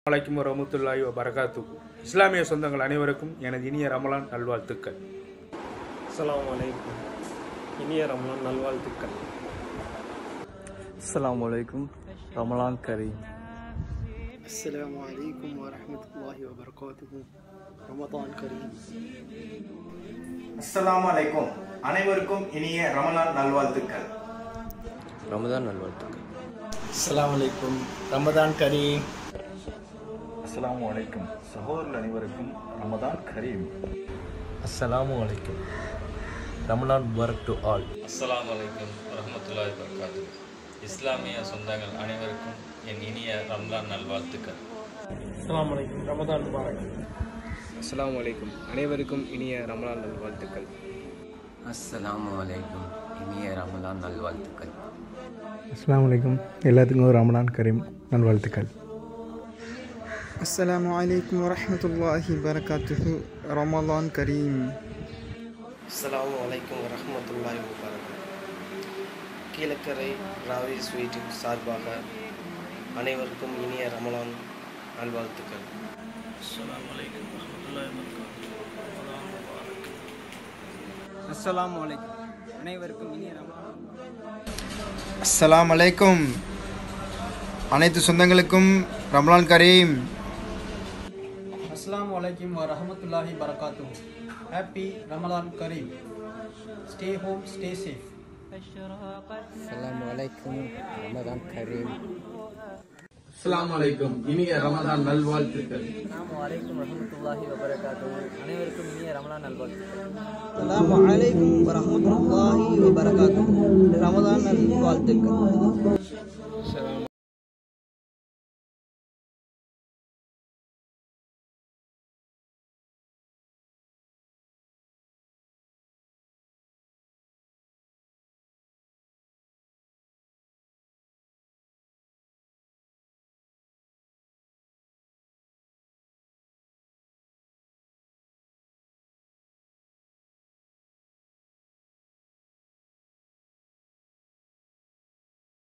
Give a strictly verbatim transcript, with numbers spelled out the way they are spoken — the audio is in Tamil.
அலைக்கும் வரஹ்மத்துல்லாஹி வபரகாத்துஹு. இஸ்லாமிய சொந்தங்கள் அனைவருக்கும் எனது இனிய ரமலான் நல்வாழ்த்துக்கள். அஸ்ஸலாமு அலைக்கும். இனிய ரமலான் நல்வாழ்த்துக்கள். அஸ்ஸலாமு அலைக்கும். ரமலான் கரீம். அஸ்ஸலாமு அலைக்கும் வரஹ்மத்துல்லாஹி வபரகாத்துஹு. ரமலான் கரீம். அஸ்ஸலாமு அலைக்கும். அனைவருக்கும் இனிய ரமலான் நல்வாழ்த்துக்கள். ரமதான் நல்வாழ்த்துக்கள். அஸ்ஸலாமு அலைக்கும். ரமலான் கரீம். அஸ்ஸலாமு அலைக்கும். சகோதரர்கள் அனைவருக்கும் ரமதான் கரீம். அஸ்ஸலாமு அலைக்கும். Ramadan Mubarak to all. அஸ்ஸலாமு அலைக்கும் வரஹ்மத்துல்லாஹி வபரகாத்துஹு. இஸ்லாமிய சொந்தங்கள் அனைவருக்கும் என் இனிய ரமலான் நல்வாழ்த்துக்கள். அஸ்ஸலாமு அலைக்கும். ரமதான் முபாரக். அஸ்ஸலாமு அலைக்கும். அனைவருக்கும் இனிய ரமலான் நல்வாழ்த்துக்கள். அஸ்ஸலாமு அலைக்கும். இனிய ரமலான் நல்வாழ்த்துக்கள். அஸ்ஸலாமு அலைக்கும். எல்லாத்துக்கும் ரமலான் கரீம் நல்வாழ்த்துக்கள். அஸ்ஸலாமு அலைக்கும் வரஹ்மத்துல்லாஹி வபரகாத்துஹு. ரமலான் கரீம். அஸ்ஸலாமு அலைக்கும் வரஹ்மத்துல்லாஹி வபரகாத்துஹு. கீழக்கரை ராவி ஸ்வீட் சார்பாக அனைவருக்கும் இனிய ரமலான் நல்வாழ்த்துக்கள். அஸ்ஸலாமு அலைக்கும் வரஹ்மத்துல்லாஹி வபரகாத்துஹு. ரமலான் முபாரக். அஸ்ஸலாமு அலைக்கும். அனைவருக்கும் இனிய ரமலான். அஸ்ஸலாமு அலைக்கும். அனைத்து சொந்தங்களுக்கும் ரமலான் கரீம். அஸ்ஸலாமு அலைக்கும் வரஹ்மத்துல்லாஹி வபரகாத்துஹு. Happy Ramadan Kareem. Stay home, stay safe. அஸ்ஸலாமு அலைக்கும். ரமலான் கரீம். அஸ்ஸலாமு அலைக்கும். இனிய ரமலான் நல்வாழ்த்துக்கள். அஸ்ஸலாமு அலைக்கும் வரஹ்மத்துல்லாஹி வபரகாத்துஹு. அனைவருக்கும் இனிய ரமலான் நல்வாழ்த்துக்கள். அஸ்ஸலாமு அலைக்கும் வரஹ்மத்துல்லாஹி வபரகாத்துஹு. ரமலான் நல்வாழ்த்துக்கள்.